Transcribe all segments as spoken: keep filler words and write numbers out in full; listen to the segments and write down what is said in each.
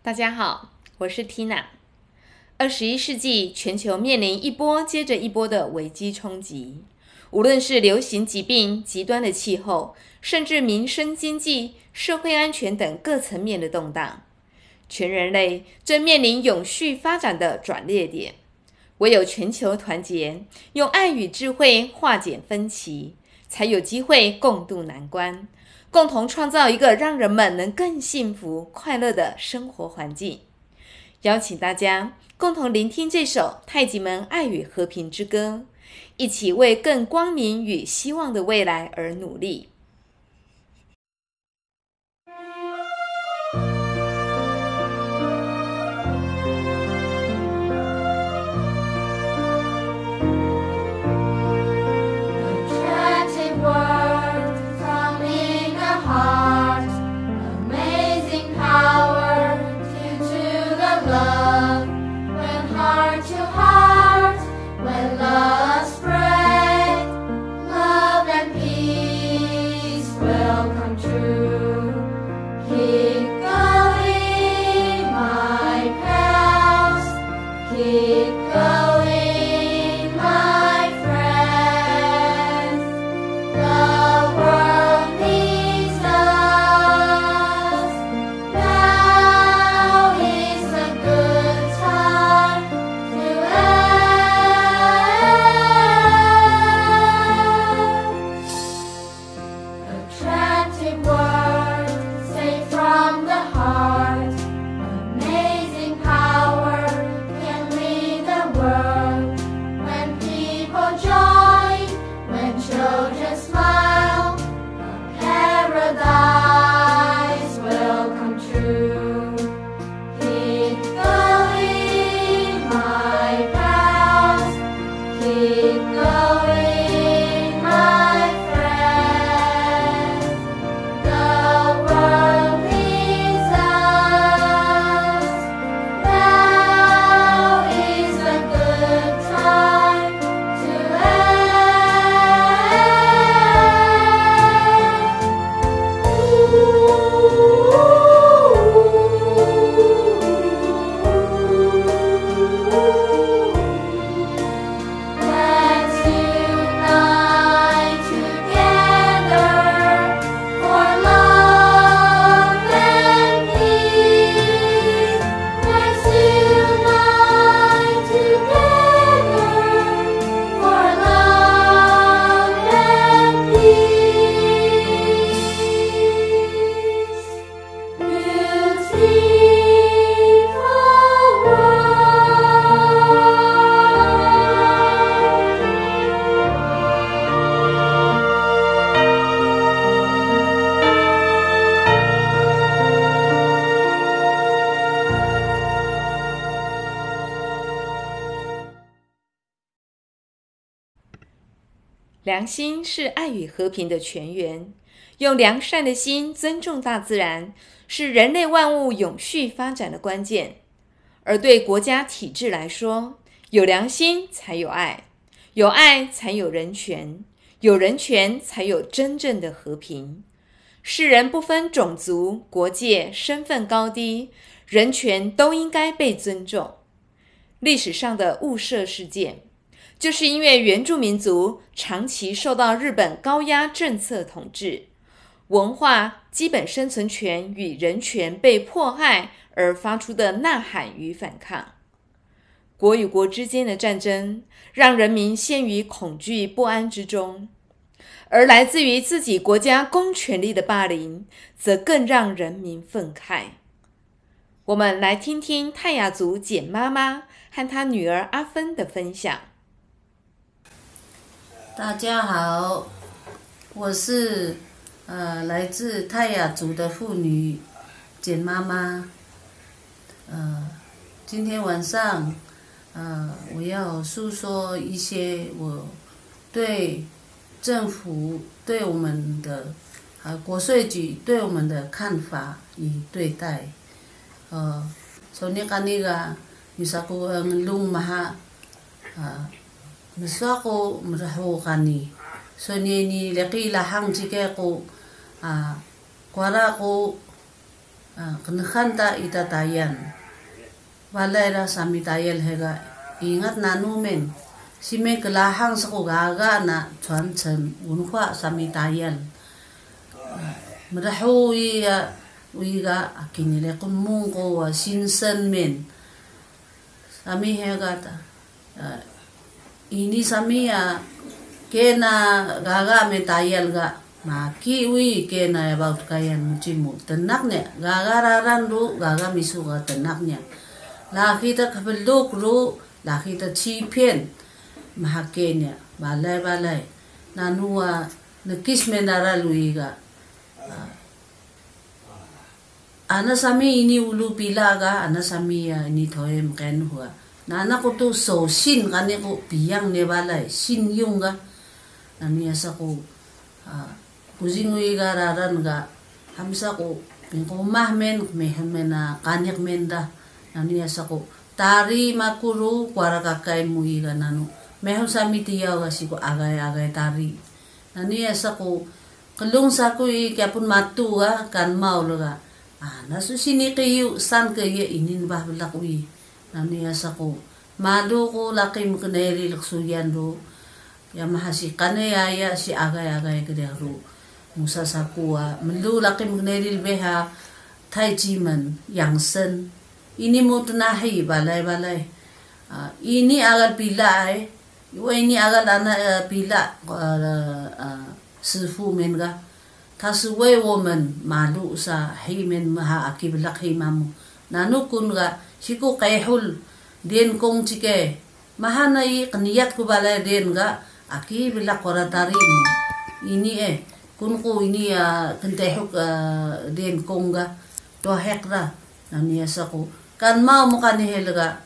大家好，我是 Tina。二十一世纪，全球面临一波接着一波的危机冲击，无论是流行疾病、极端的气候，甚至民生经济、社会安全等各层面的动荡，全人类正面临永续发展的转捩点。唯有全球团结，用爱与智慧化解分歧，才有机会共度难关，共同创造一个让人们能更幸福、快乐的生活环境。邀请大家共同聆听这首太极门爱与和平之歌，一起为更光明与希望的未来而努力。良心是爱与和平的泉源，用良善的心尊重大自然，是人类万物永续发展的关键。而对国家体制来说，有良心才有爱，有爱才有人权，有人权才有真正的和平。世人不分种族、国界、身份高低，人权都应该被尊重。历史上的雾社事件，就是因为原住民族长期受到日本高压政策统治，文化、基本生存权与人权被迫害而发出的呐喊与反抗。国与国之间的战争，让人民陷于恐惧不安之中，而来自于自己国家公权力的霸凌，则更让人民愤慨。我们来听听泰雅族简妈妈和她女儿阿芬的分享。 大家好，我是呃来自泰雅族的妇女简妈妈。呃，今天晚上呃我要诉说一些我对政府对我们的啊国税局对我们的看法与对待。呃，从那个那个，你说过嗯龙马啊。Miso ako mraho kani. So ni ni laki lahang jike ko ah kwara ko uh, kenehanta ita tayan. Balay ra sami tayel hega ingat nanu men. Sime kelahang sa kugaga na chuan chen unhua sami tayel. Merahu iya wiga akinile kun mungko wa sinsen men. Sami hega ta. Uh, ini sami ya kena gaga me tayel ga. Maki ui kena about kayan mucimu tenaknya gaga raran ru gaga misu ga tenaknya la kita kabeluk ru la kita cipien mahakenya balai balai nanua nekis menara lui ga ana sami ini ulu pila ga ana sami ya ini thoem ken hua nana ko tu so sin kane ko biang ne balai sin yung ga nani asa ko Kuzingui gararan ga hamsa ko pingko mahmen mehmena kanyak menda nani asa ko tari makuru kwara kakai mui ga nanu mehu sami tiya ga siko agay agay tari nani asa ko kelung saku i kapun matu ga kan mau ga ah nasu sini kayu san kaya inin bah belak ui nani asa ko malu ko laki mkeneri laksuyan ro ya mahasi kane ya si agay agay gede ro Musa sakua melu laki mgnelil beha tai jiman yang sen ini mutnahi balai balai uh, ini agar pilai yo ini agar ana uh, pila uh, uh, sifu menga taswe woman malu sa himen maha akiblak himamu nanu kun ga siku kaihul den kong cike mahanai keniyat ku balai den ga akiblak koratarimu ini eh kunku ini ya kentehuk uh, den konga to hekra nani asako kan mau mukani helga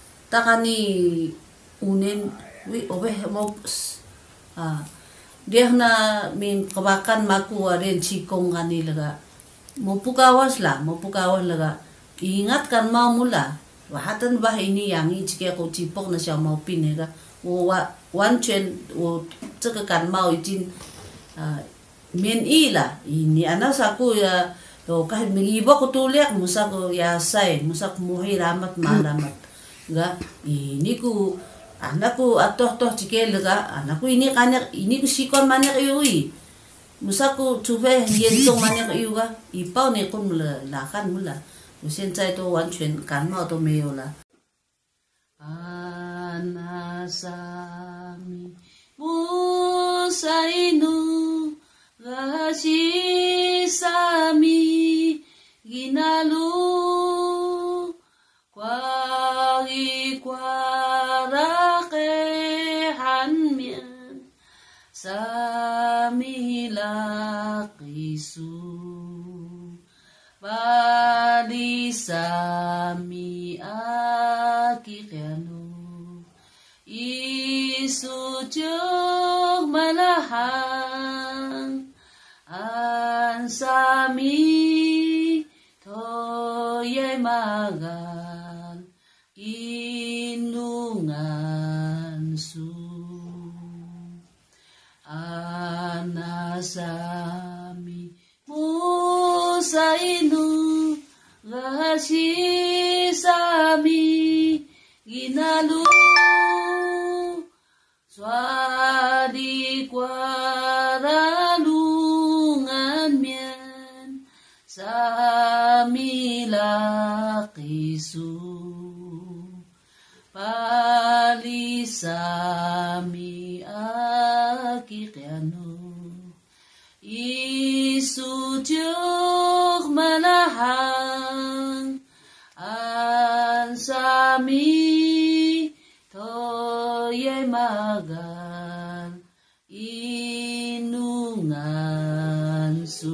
takani unen wi obe mo ah dia na min kebakan maku aren cikong kani lega mo pukawas lah mo pukawas lega ingat kan mau mula wahatan bah ini yang i cike ko cipok na siya mau pinega wo wan chen wo ceke kan mau izin uh, men ila ini anak saku ya to kah mengibo ko tuliak musa ko ya sai musa ko muhi ramat malamat ga ini ku anakku atoh toh cikel ga anakku ini kanyak ini ku sikon manyak iui musa ko chuve yentong manyak iu ga ipau ne kun mula lakan mula usen cai to wanchen kan mau to meo la anasami musainu Rashi sami ginalu kwari kwarake hanmian sami lakisu bali sami akikianu isu jog malahang ansami toye magal inungan su anasami musainu rashi sami ginalu swadi kwaralungan mian sami lakisu pali sami akikianu isu juk malahang ansami toye magal inungan su。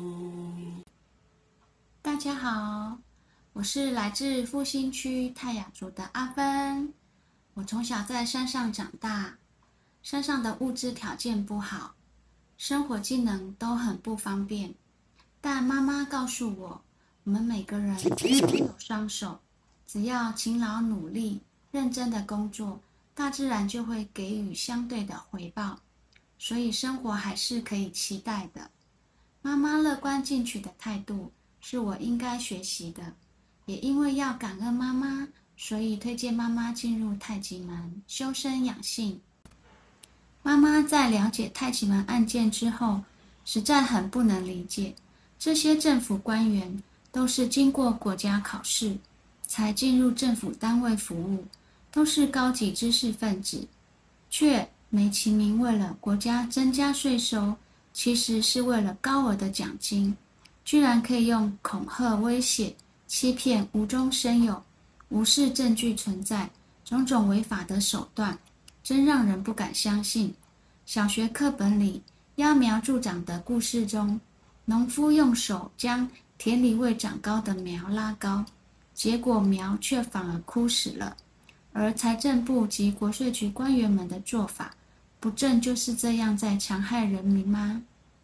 大家好，我是来自复兴区泰雅族的阿芬。我从小在山上长大，山上的物质条件不好，生活技能都很不方便。但妈妈告诉我，我们每个人都有双手，只要勤劳努力、认真的工作，大自然就会给予相对的回报，所以生活还是可以期待的。妈妈乐观进取的态度， 是我应该学习的。也因为要感恩妈妈，所以推荐妈妈进入太极门修身养性。妈妈在了解太极门案件之后，实在很不能理解，这些政府官员都是经过国家考试才进入政府单位服务，都是高级知识分子，却美其名为了国家增加税收，其实是为了高额的奖金，居然可以用恐吓、威胁、欺骗无中生有，无视证据存在，种种违法的手段，真让人不敢相信。小学课本里揠苗助长的故事中，农夫用手将田里未长高的苗拉高，结果苗却反而枯死了。而财政部及国税局官员们的做法，不正就是这样在强害人民吗？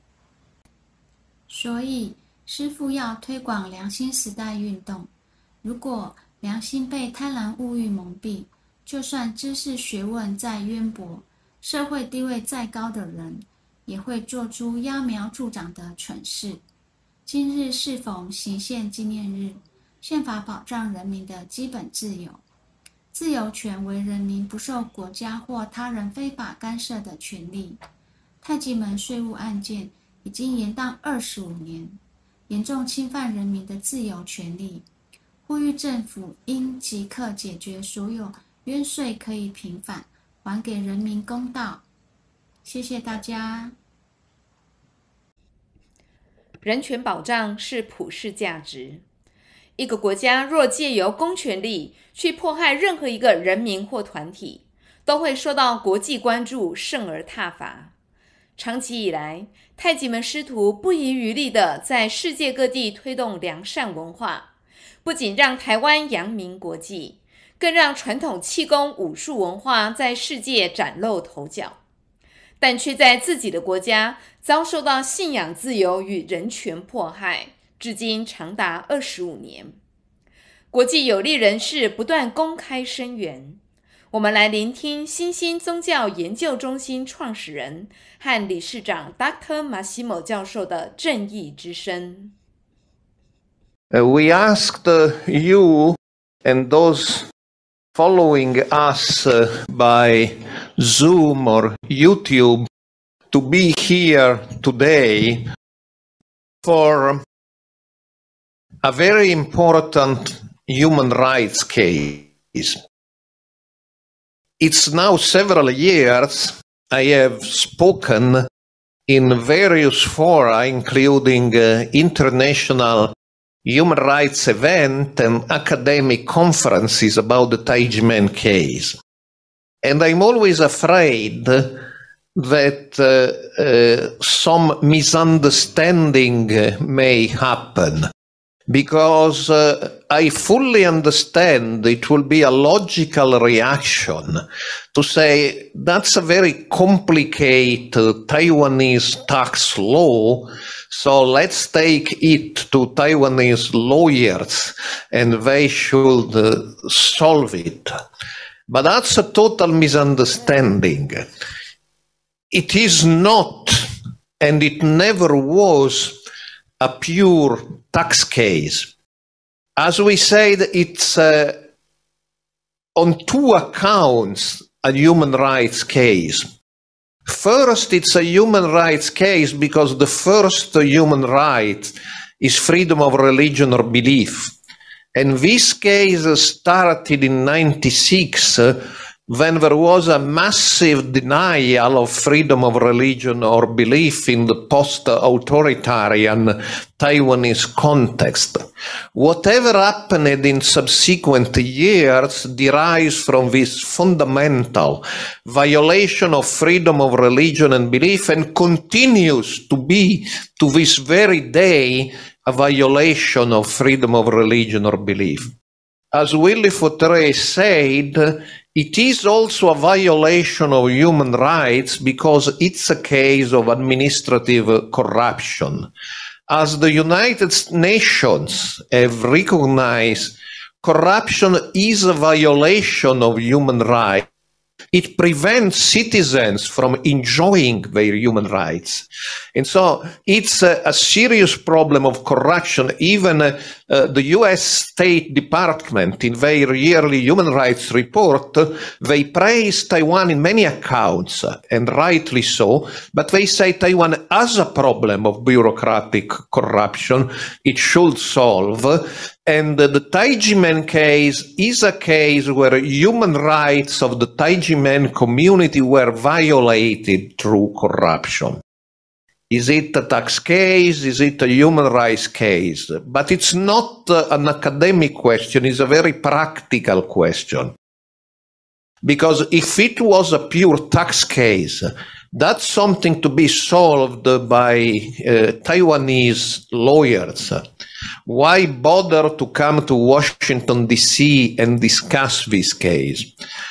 所以师父要推广良心时代运动，如果良心被贪婪物欲蒙蔽，就算知识学问再渊博，社会地位再高的人，也会做出揠苗助长的蠢事。今日适逢行宪纪念日，宪法保障人民的基本自由，自由权为人民不受国家或他人非法干涉的权利。太极门税务案件已经延宕二十五年，严重侵犯人民的自由权利，呼吁政府应即刻解决所有冤税，可以平反，还给人民公道。谢谢大家。 人权保障是普世价值。一个国家若借由公权力去迫害任何一个人民或团体，都会受到国际关注，甚而挞伐。长期以来，太极门师徒不遗余力地在世界各地推动良善文化，不仅让台湾扬名国际，更让传统气功武术文化在世界崭露头角，但却在自己的国家遭受到信仰自由与人权迫害，至今长达二十五年。国际有力人士不断公开声援。我们来聆听新兴宗教研究中心创始人和理事长 Doctor Massimo 教授的正义之声。 Uh, we asked uh, you and those following us uh, by Zoom or YouTube to be here today for a very important human rights case. It's now several years I have spoken in various fora, including uh, international human rights events and academic conferences about the Taiji-Men case. And I'm always afraid that uh, uh, some misunderstanding may happen, because uh, I fully understand it will be a logical reaction to say that's a very complicated Taiwanese tax law, so let's take it to Taiwanese lawyers and they should uh, solve it. But that's a total misunderstanding. It is not, and it never was, a pure tax case. As we said, it's uh, on two accounts a human rights case. First, it's a human rights case because the first human right is freedom of religion or belief. And this case started in ninety-six uh, when there was a massive denial of freedom of religion or belief in the post-authoritarian Taiwanese context. Whatever happened in subsequent years derives from this fundamental violation of freedom of religion and belief, and continues to be, to this very day, a violation of freedom of religion or belief. As Willy Fautré said, it is also a violation of human rights because it's a case of administrative corruption. As the United Nations have recognized, corruption is a violation of human rights it prevents citizens from enjoying their human rights. And so it's a, a serious problem of corruption. Even uh, uh, the U S State Department, in their yearly human rights report, uh, they praise Taiwan in many accounts, uh, and rightly so, but they say Taiwan has a problem of bureaucratic corruption it should solve. And uh, the Taijimen case is a case where human rights of the Taijimen community were violated through corruption. Is it a tax case? Is it a human rights case? But it's not uh, an academic question, it's a very practical question. Because if it was a pure tax case, that's something to be solved by uh, Taiwanese lawyers. Why bother to come to Washington, D C and discuss this case?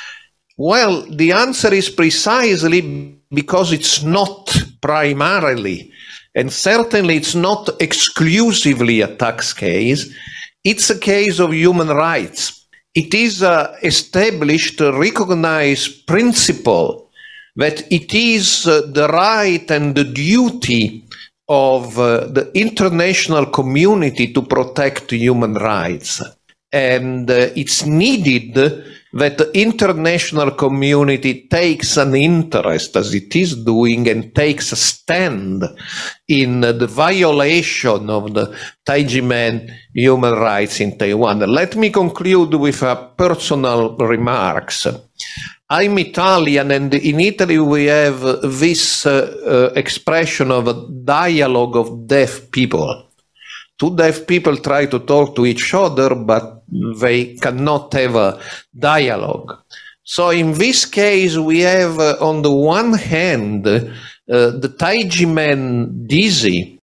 Well, the answer is precisely because it's not primarily, and certainly it's not exclusively a tax case. It's a case of human rights. It is an established, recognized principle that it is uh, the right and the duty of uh, the international community to protect human rights. And uh, it's needed that the international community takes an interest, as it is doing, and takes a stand in uh, the violation of the Taijimen human rights in Taiwan. Let me conclude with a personal remarks. I'm Italian, and in Italy we have this uh, uh, expression of a dialogue of deaf people. Two deaf people try to talk to each other, but they cannot have a dialogue. So in this case, we have, uh, on the one hand, uh, the Taijimen dizzy.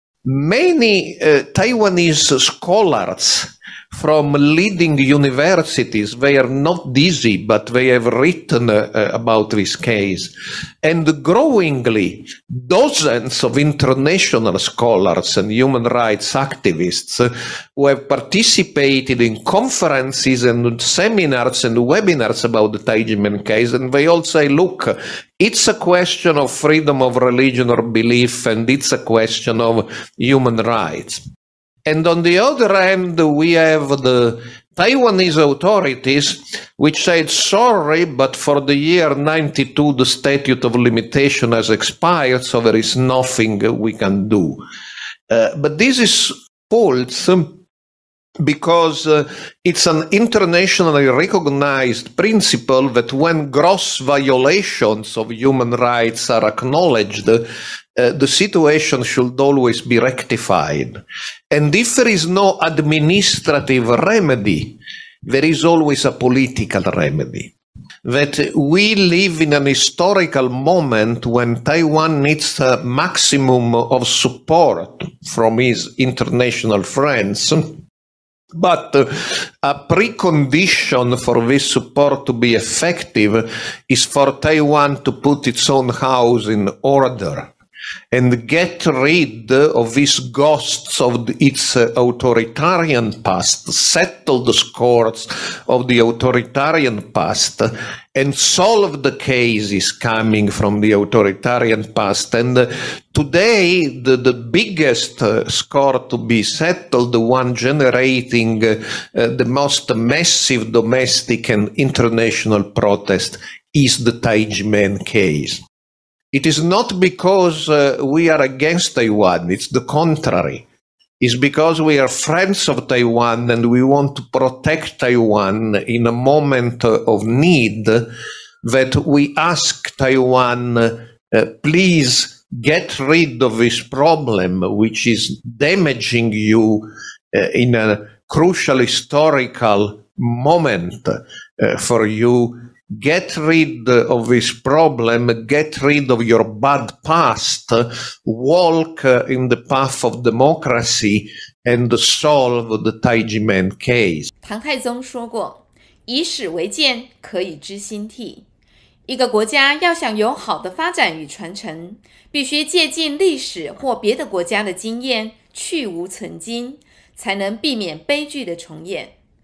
Many uh, Taiwanese scholars from leading universities, they are not dizzy, but they have written uh, about this case. And growingly, dozens of international scholars and human rights activists uh, who have participated in conferences and seminars and webinars about the Taijimen case, and they all say, look, it's a question of freedom of religion or belief, and it's a question of human rights. And on the other hand, we have the Taiwanese authorities, which said, sorry, but for the year ninety-two, the statute of limitation has expired, so there is nothing we can do. Uh, but this is false, because uh, it's an internationally recognized principle that when gross violations of human rights are acknowledged, uh, the situation should always be rectified. And if there is no administrative remedy, there is always a political remedy. That we live in an historical moment when Taiwan needs a maximum of support from its international friends. But uh, a precondition for this support to be effective is for Taiwan to put its own house in order and get rid of these ghosts of its uh, authoritarian past, settle the scores of the authoritarian past, and solve the cases coming from the authoritarian past. And uh, today, the, the biggest uh, score to be settled, the one generating uh, uh, the most massive domestic and international protest, is the Taijimen case. It is not because uh, we are against Taiwan, it's the contrary. It's because we are friends of Taiwan and we want to protect Taiwan in a moment of need that we ask Taiwan, uh, please get rid of this problem, which is damaging you uh, in a crucial historical moment uh, for you. Get rid of this problem, get rid of your bad past, walk in the path of democracy and solve the Taijimen case. 唐太宗说过，以史为鉴，可以知兴替。一个国家要想有好的发展与传承，必须借鉴历史或别的国家的经验，去无存菁，才能避免悲剧的重演。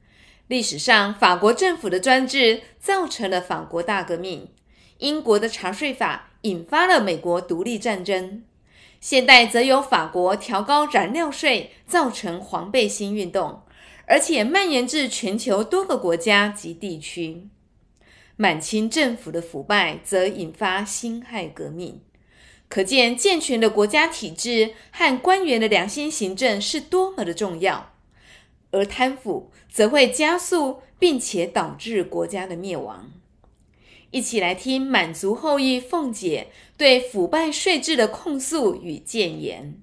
历史上，法国政府的专制造成了法国大革命，英国的茶税法引发了美国独立战争，现代则由法国调高燃料税，造成黄背心运动，而且蔓延至全球多个国家及地区。满清政府的腐败则引发辛亥革命，可见健全的国家体制和官员的良心行政是多么的重要，而贪腐则会加速并且导致国家的灭亡。一起来听满族后裔凤姐对腐败税制的控诉与谏言。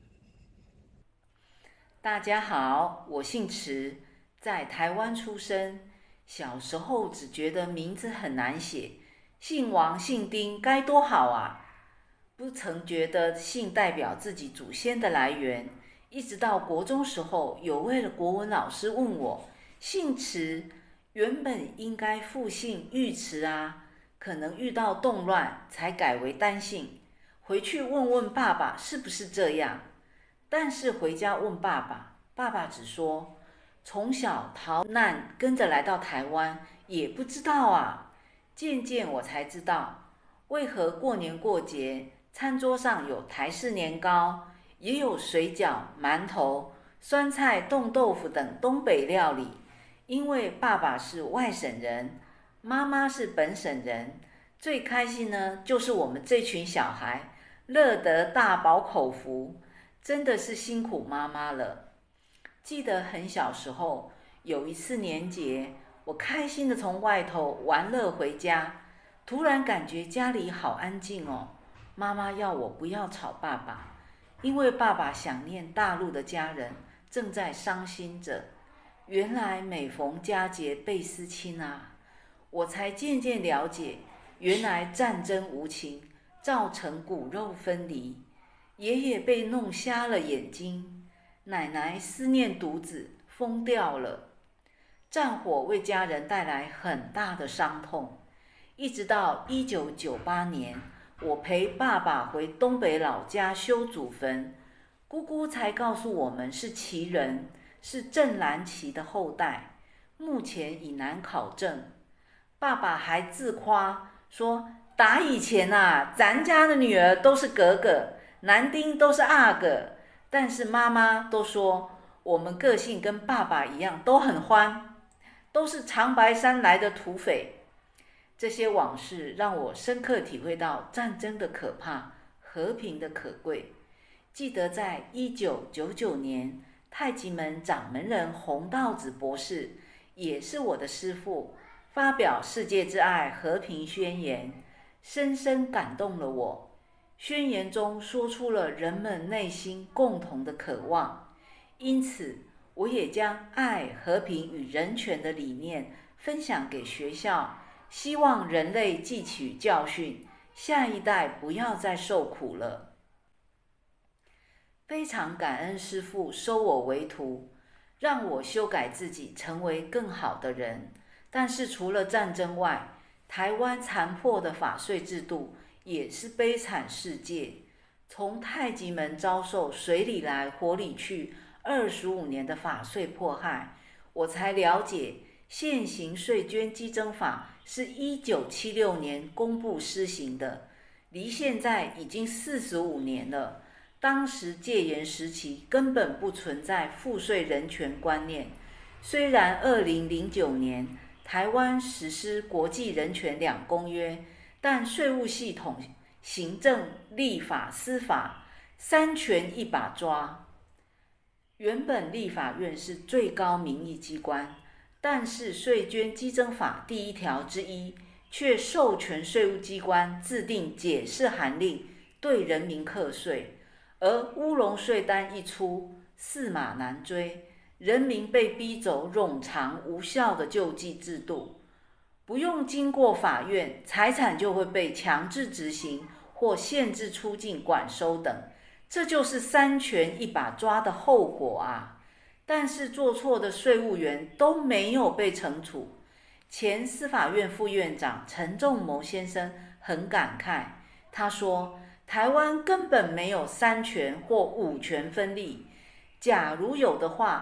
大家好，我姓池，在台湾出生。小时候只觉得名字很难写，姓王姓丁该多好啊，不曾觉得姓代表自己祖先的来源。一直到国中时候，有位的国文老师问我，姓池原本应该复姓尉迟啊，可能遇到动乱才改为单姓，回去问问爸爸是不是这样。但是回家问爸爸，爸爸只说从小逃难跟着来到台湾，也不知道啊。渐渐我才知道，为何过年过节餐桌上有台式年糕，也有水饺、馒头、酸菜、冻豆腐等东北料理。因为爸爸是外省人，妈妈是本省人，最开心呢就是我们这群小孩乐得大饱口福，真的是辛苦妈妈了。记得很小时候，有一次年节，我开心的从外头玩乐回家，突然感觉家里好安静哦。妈妈要我不要吵爸爸，因为爸爸想念大陆的家人，正在伤心着。原来每逢佳节倍思亲啊，我才渐渐了解，原来战争无情，造成骨肉分离。爷爷被弄瞎了眼睛，奶奶思念独子，疯掉了。战火为家人带来很大的伤痛，一直到一九九八年，我陪爸爸回东北老家修祖坟，姑姑才告诉我们是旗人，是郑蓝旗的后代，目前已难考证。爸爸还自夸说，打以前啊，咱家的女儿都是格格，男丁都是阿哥。但是妈妈都说我们个性跟爸爸一样，都很欢，都是长白山来的土匪。这些往事让我深刻体会到战争的可怕，和平的可贵。记得在一九九九年，太极门掌门人洪道子博士，也是我的师父，发表世界之爱和平宣言，深深感动了我。宣言中说出了人们内心共同的渴望，因此我也将爱、和平与人权的理念分享给学校，希望人类汲取教训，下一代不要再受苦了。非常感恩师父收我为徒，让我修改自己，成为更好的人。但是除了战争外，台湾残破的法税制度也是悲惨世界。从太极门遭受水里来火里去二十五年的法税迫害，我才了解现行税捐稽征法是一九七六年公布施行的，离现在已经四十五年了。当时戒严时期根本不存在赋税人权观念。虽然二零零九年台湾实施国际人权两公约，但税务系统、行政、立法、司法三权一把抓。原本立法院是最高民意机关，但是税捐稽征法第一条之一却授权税务机关制定解释函令，对人民课税。而乌龙税单一出，驷马难追，人民被逼走冗长无效的救济制度，不用经过法院，财产就会被强制执行或限制出境、管收等，这就是三权一把抓的后果啊！但是做错的税务员都没有被惩处。前司法院副院长陈仲谋先生很感慨，他说，台湾根本没有三权或五权分立，假如有的话，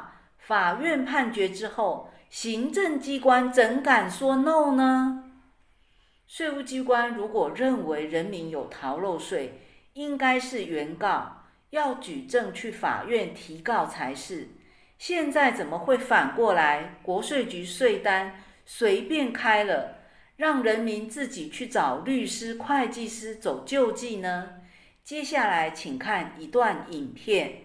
法院判决之后，行政机关怎敢说 no 呢？税务机关如果认为人民有逃漏税，应该是原告，要举证去法院提告才是。现在怎么会反过来，国税局税单随便开了，让人民自己去找律师、会计师走救济呢？接下来请看一段影片。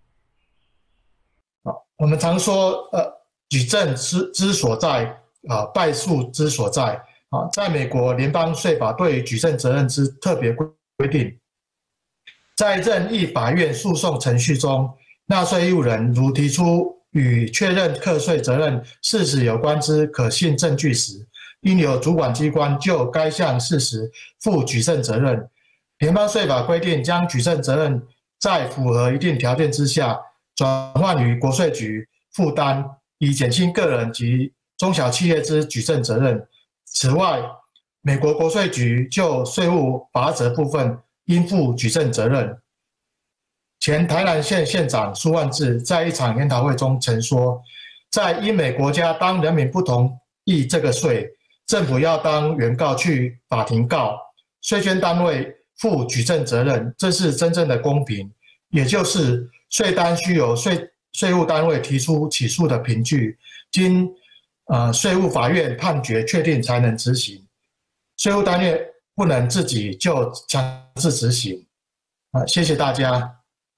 我们常说，呃，举证之之所在，啊、呃，败诉之所在。啊，在美国联邦税法对于举证责任之特别规定，在任意法院诉讼程序中，纳税义务人如提出与确认课税责任事实有关之可信证据时，应由主管机关就该项事实负举证责任。联邦税法规定，将举证责任在符合一定条件之下，转换于国税局负担，以减轻个人及中小企业之举证责任。此外，美国国税局就税务罚则部分应负举证责任。前台南县县长苏万智在一场研讨会中曾说，在英美国家，当人民不同意这个税，政府要当原告去法庭告，税捐单位负举证责任，这是真正的公平。也就是税单需由税税务单位提出起诉的凭据，经呃税务法院判决确定才能执行。税务单位不能自己就强制执行。啊，谢谢大家。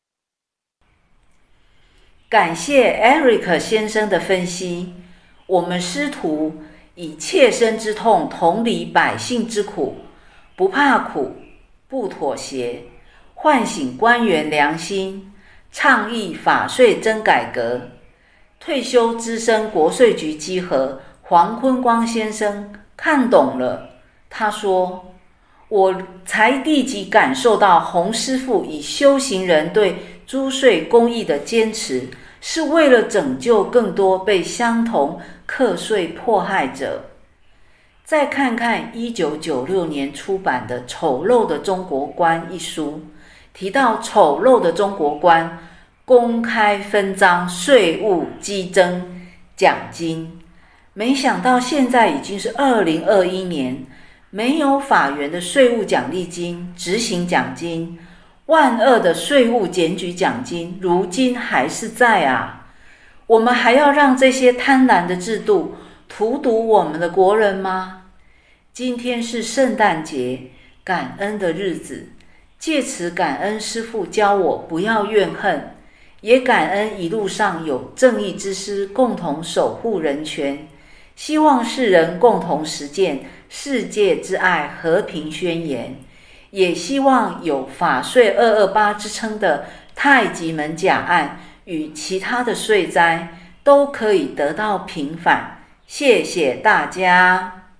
感谢 Eric 先生的分析。我们师徒以切身之痛同理百姓之苦，不怕苦，不妥协，唤醒官员良心，倡议法税真改革。退休资深国税局稽核黄坤光先生看懂了，他说：“我才立即感受到洪师傅以修行人对租税公益的坚持，是为了拯救更多被相同课税迫害者。”再看看一九九六年出版的《丑陋的中国观》一书，提到丑陋的中国观公开分赃税务激增奖金，没想到现在已经是二零二一年，没有法源的税务奖励金、执行奖金、万恶的税务检举奖金，如今还是在啊！我们还要让这些贪婪的制度荼毒我们的国人吗？今天是圣诞节，感恩的日子，借此感恩师父教我不要怨恨。也感恩一路上有正义之师共同守护人权，希望世人共同实践世界之爱和平宣言，也希望有法税二二八之称的太极门假案与其他的税灾都可以得到平反。谢谢大家。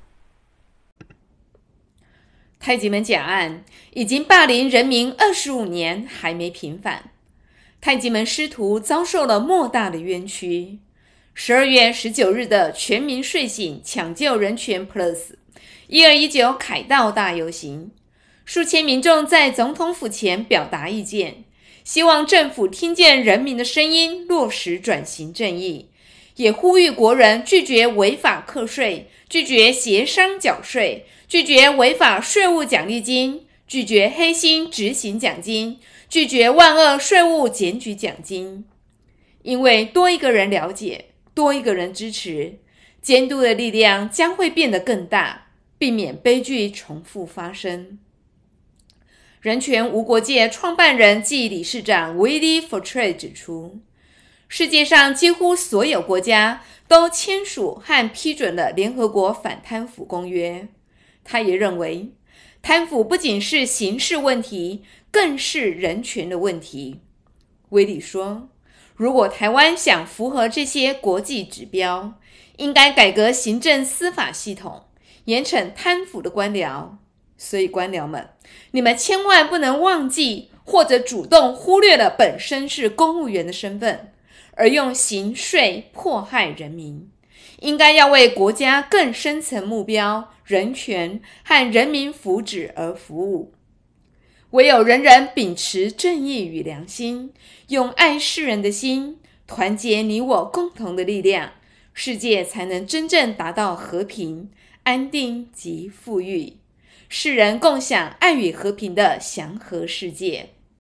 太极门假案已经霸凌人民二十五年，还没平反。太极门师徒遭受了莫大的冤屈。十二月十九日的全民睡醒抢救人权 Plus 一二一九凯道大游行，数千民众在总统府前表达意见，希望政府听见人民的声音，落实转型正义，也呼吁国人拒绝违法课税，拒绝协商缴税，拒绝违法税务奖励金，拒绝黑心执行奖金，拒绝万恶税务检举奖金。因为多一个人了解，多一个人支持，监督的力量将会变得更大，避免悲剧重复发生。人权无国界创办人暨理事长 Willy Fortray 指出，世界上几乎所有国家都签署和批准了联合国反贪腐公约。他也认为，贪腐不仅是刑事问题，更是人权的问题。威利说，如果台湾想符合这些国际指标，应该改革行政司法系统，严惩贪腐的官僚。所以官僚们，你们千万不能忘记或者主动忽略了本身是公务员的身份，而用刑税迫害人民。应该要为国家更深层目标、人权和人民福祉而服务。唯有人人秉持正义与良心，用爱世人的心团结你我共同的力量，世界才能真正达到和平、安定及富裕，世人共享爱与和平的祥和世界。